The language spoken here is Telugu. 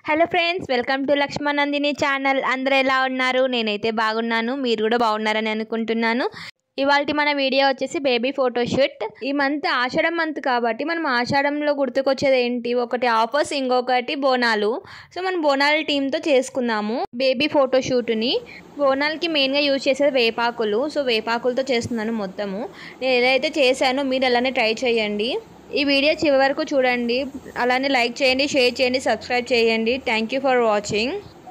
Hello friends, welcome to Lakshmananandini channel. అందరూ ఎలా ఉన్నారు? నేనైతే బాగున్నాను, మీరు కూడా బాగున్నారని అనుకుంటున్నాను. ఇవాళ మన వీడియో వచ్చేసి బేబీ ఫోటోషూట్. ఈ మంత్ ఆషాఢం మంత్ కాబట్టి మనం ఆషాఢంలో గుర్తుకొచ్చేది ఏంటి? ఒకటి ఆఫర్స్, ఇంకొకటి బోనాలు. సో మనం బోనాల టీంతో చేసుకుందాము బేబీ ఫోటోషూట్ని. బోనాలకి మెయిన్గా యూజ్ చేసేది వేపాకులు. సో వేపాకులతో చేస్తున్నాను మొత్తము. నేను ఏదైతే చేశానో మీరు అలానే ట్రై చేయండి. ఈ వీడియో చివరి వరకు చూడండి. అలానే లైక్ చేయండి, షేర్ చేయండి, సబ్స్క్రైబ్ చేయండి. Thank you for watching.